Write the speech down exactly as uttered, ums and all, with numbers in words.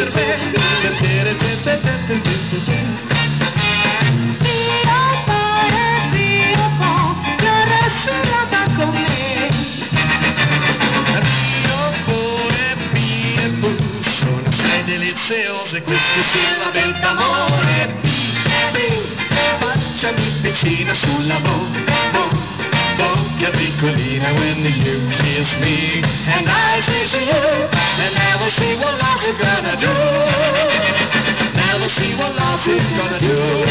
per me. Dio amore, Dio buono, la rasselata con me. Dio buone, Dio bu, sono assai deliziose queste sillabe d'amore. Facciami vicina sulla bocca, bocca piccolina, when you kiss me and I kiss you, and now we'll see what love is gonna do. Now we'll see what love is gonna do.